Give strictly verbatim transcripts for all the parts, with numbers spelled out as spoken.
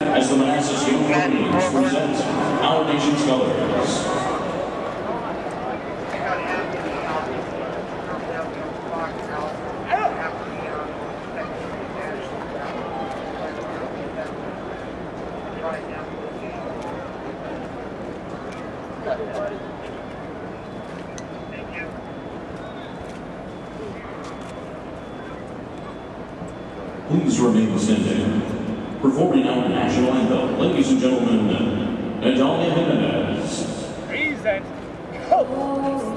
as the Manassas Young Marines present our nation's colors. Please remain standing. Performing our national anthem, ladies and gentlemen, Adalia Jimenez. Present. Oh.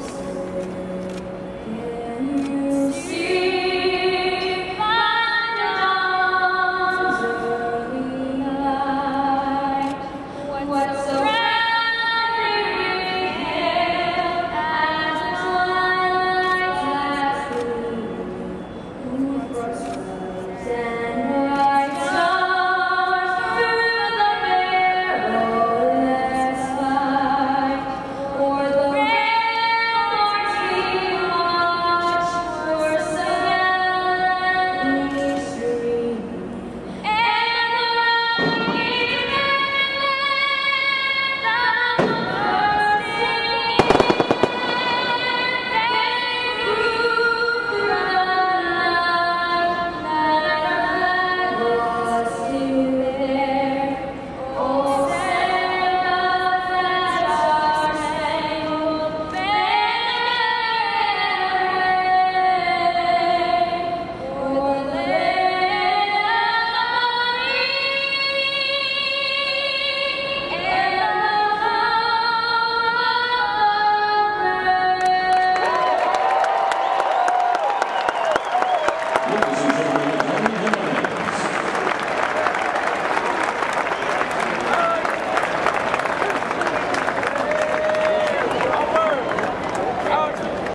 Thank you.